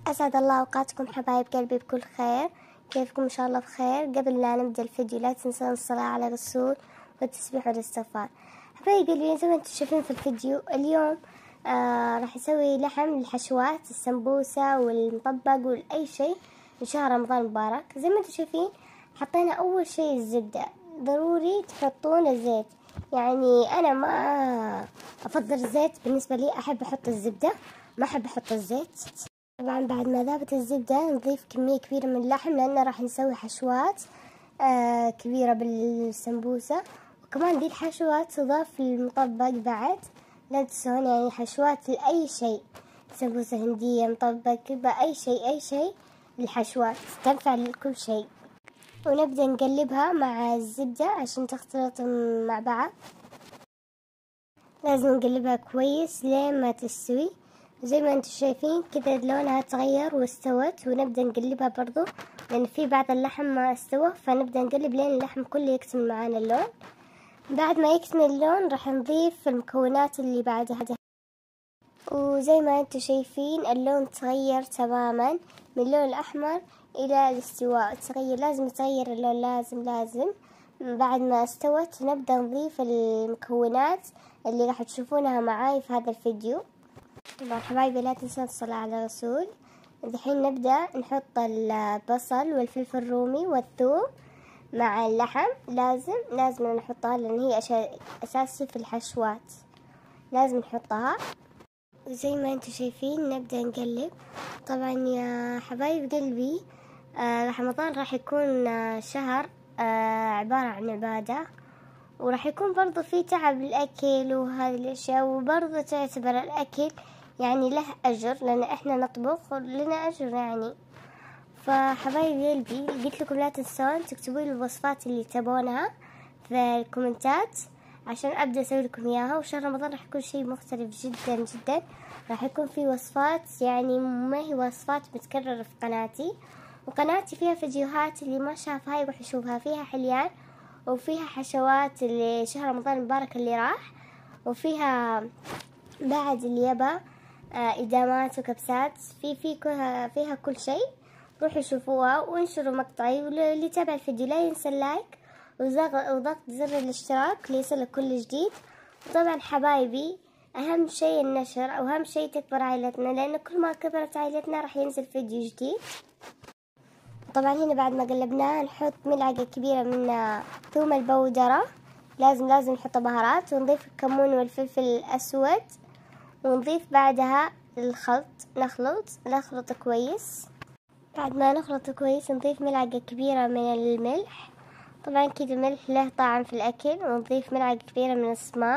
أسعد الله أوقاتكم حبايب قلبي بكل خير. كيفكم؟ إن شاء الله بخير. قبل لا نبدأ الفيديو لا تنسون الصلاة على الرسول والتسبيح والاستغفار. حبايب قلبي زي ما انتم شايفين في الفيديو اليوم راح أسوي لحم للحشوات السمبوسة والمطبق والأي شيء إن شهر رمضان المبارك. زي ما انتم شايفين حطينا أول شيء الزبدة، ضروري تحطون الزيت، يعني أنا ما أفضل الزيت، بالنسبة لي أحب أحط الزبدة، ما أحب أحط الزيت. طبعا بعد ما ذابت الزبدة نضيف كمية كبيرة من اللحم لأنه راح نسوي حشوات كبيرة بالسمبوسة، وكمان دي الحشوات تضاف للمطبق بعد. لا تنسون يعني حشوات لأي شيء، سمبوسة هندية، مطبق، كبة، أي شيء أي شيء، الحشوات تنفع لكل شيء. ونبدأ نقلبها مع الزبدة عشان تختلط مع بعض. لازم نقلبها كويس لين ما تستوي. زي ما انتم شايفين كذا لونها تغير واستوت، ونبدأ نقلبها برضو لأن في بعض اللحم ما استوى، فنبدأ نقلب لين اللحم كله يكتمل معانا اللون. بعد ما يكتمل اللون راح نضيف المكونات اللي بعدها، وزي ما انتم شايفين اللون تغير تماما من اللون الأحمر إلى الاستواء، تغير، لازم يتغير اللون، لازم. بعد ما استوت نبدأ نضيف المكونات اللي راح تشوفونها معاي في هذا الفيديو. طبعا حبايبي لا تنسون الصلاة على الرسول. الحين نبدأ نحط البصل والفلفل الرومي والثوم مع اللحم، لازم نحطها لأن هي أساسي في الحشوات، لازم نحطها. وزي ما انتم شايفين نبدأ نقلب. طبعا يا حبايب قلبي رمضان راح يكون شهر عبارة عن عبادة، وراح يكون برضو في تعب الأكل وهذه الأشياء، وبرضو تعتبر الأكل يعني له أجر لأن إحنا نطبخ لنا أجر يعني. فحبايب قلبي قلت لكم لا تنسون تكتبوا لي الوصفات اللي تبونها في الكومنتات عشان أبدأ أسوي لكم إياها. وشهر رمضان راح يكون شيء مختلف جدا، راح يكون في وصفات يعني ما هي وصفات متكررة في قناتي، وقناتي فيها فيديوهات اللي ما شافها يروح يشوفها، فيها حليان وفيها حشوات لشهر رمضان المبارك اللي راح، وفيها بعد اللي يبا إدامات وكبسات، فيها كل شيء. روحوا شوفوها وانشروا مقطعي، واللي يتابع الفيديو لا ينسى اللايك وضغط زر الاشتراك ليصلك كل جديد. وطبعا حبايبي أهم شيء النشر، أو أهم شيء تكبر عائلتنا، لأن كل ما كبرت عائلتنا راح ينزل فيديو جديد. طبعا هنا بعد ما قلبناه نحط ملعقة كبيرة من ثوم البودرة، لازم نحط بهارات، ونضيف الكمون والفلفل الأسود، ونضيف بعدها الخلط، نخلط كويس. بعد ما نخلط كويس نضيف ملعقة كبيرة من الملح، طبعا كده الملح له طعم في الأكل. ونضيف ملعقة كبيرة من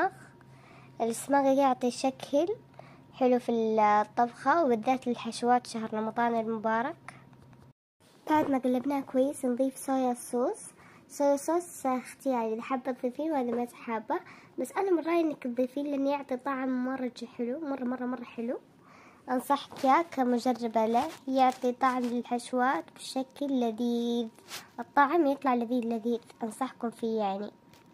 الصماغ يعطي شكل حلو في الطبخة، وبالذات للحشوات شهر رمضان المبارك. بعد ما قلبناه كويس نضيف صويا صوص اختياري، إذا حابة تضيفين وإذا ما حابة، بس أنا من رأيي إنك تضيفين لأن يعطي طعم مرة حلو، مرة حلو. أنصحك يا كمجربة له، يعطي طعم للحشوات بشكل لذيذ، الطعم يطلع لذيذ، أنصحكم فيه يعني.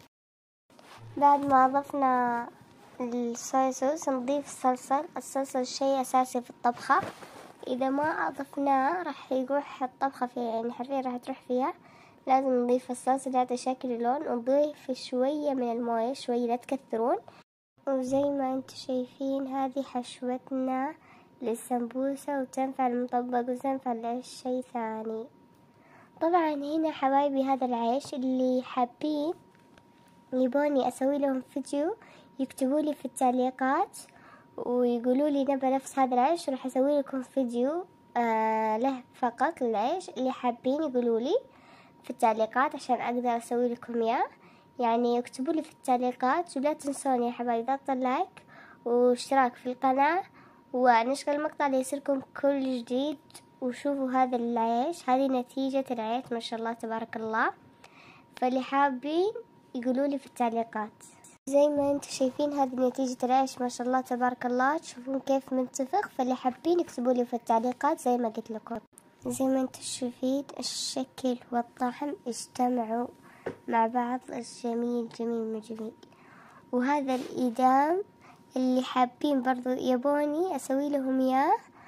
بعد ما أضفنا الصويا صوص نضيف الصلصة شيء أساسي في الطبخة، إذا ما أضفناه راح يروح الطبخة فيها، يعني حرفيا راح تروح فيها. لازم نضيف الصلصة لهذا شكل اللون، ونضيف شوية من الموية، شوية لا تكثرون. وزي ما انتم شايفين هذه حشوتنا للسمبوسة، وتنفع المطبق وتنفع لأي شيء ثاني. طبعا هنا حبايبي هذا العيش اللي حابين يبوني أسوي لهم فيديو يكتبوا لي في التعليقات ويقولوا لي نبى نفس هذا العيش، راح أسوي لكم فيديو له فقط للعيش. اللي حابين يقولوا لي في التعليقات عشان أقدر أسوي لكم إياه، يعني اكتبوا لي في التعليقات. ولا تنسون يا حبايبي ضغط اللايك واشتراك في القناة ونشغل المقطع ليصلكم كل جديد. وشوفوا هذا العيش، هذه نتيجة العيش ما شاء الله تبارك الله. فاللي حابين يقولوا لي في التعليقات. زي ما انتم شايفين هذه نتيجة العيش ما شاء الله تبارك الله، تشوفون كيف منتفخ. فاللي حابين يكتبوا لي في التعليقات زي ما قلت لكم. زي ما انتم شايفين الشكل والطعم اجتمعوا مع بعض، جميل. وهذا الإدام اللي حابين برضو يبوني أسوي لهم إياه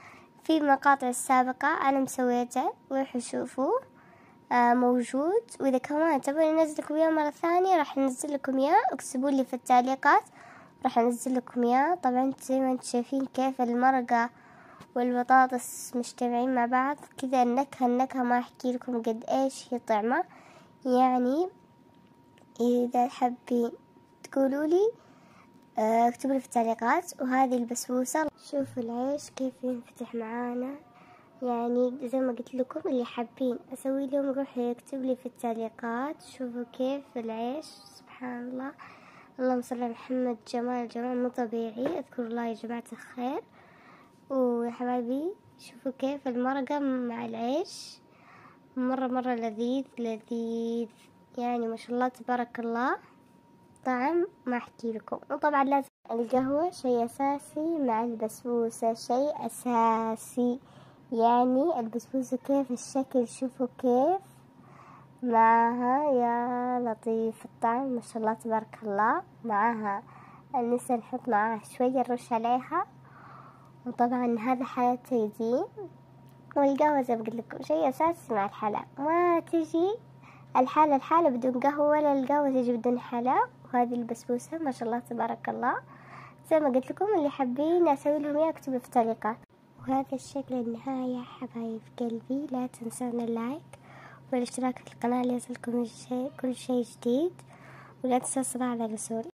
في مقاطع السابقة أنا مسويته، روحوا شوفوا موجود. وإذا كمان تبون ننزل لكم إياه مرة ثانية راح ننزل لكم إياه، اكتبوا لي في التعليقات راح انزل لكم اياه. طبعا زي ما انتم شايفين كيف المرقة والبطاطس مجتمعين مع بعض كذا، النكهة ما احكي لكم قد ايش هي طعمة. يعني اذا حابين تقولوا لي اكتبوا لي في التعليقات. وهذه البسبوسة شوفوا العيش كيف ينفتح معانا، يعني زي ما قلت لكم اللي حابين اسوي لهم روحوا يكتب لي في التعليقات. شوفوا كيف العيش سبحان الله، اللهم صل على محمد، جمال مو طبيعي. اذكروا الله يا جماعة الخير. ويا حبايبي شوفوا كيف المرقة مع العيش مرة لذيذ، يعني ما شاء الله تبارك الله، طعم ما احكي لكم. وطبعا لازم القهوة شيء اساسي مع البسبوسة، شيء اساسي. يعني البسبوسة كيف الشكل، شوفوا كيف معها يا لطيف الطعم ما شاء الله تبارك الله. معها لسه نحط معاها شوية نرش عليها، وطبعا هذا حلا تيدين. والقهوة زي ما قلت لكم شيء أساسي مع الحلا، ما تجي الحالة بدون قهوة ولا القهوة تجي بدون حلا. وهذه البسبوسة ما شاء الله تبارك الله زي ما قلت لكم، اللي حابين أسوي لهم إياه اكتبوا في التعليقات. وهذا الشكل النهاية حبايب قلبي. لا تنسون اللايك والاشتراك في القناة ليصلكم كل شيء جديد، ولا تنسوا الصلاة على الرسول.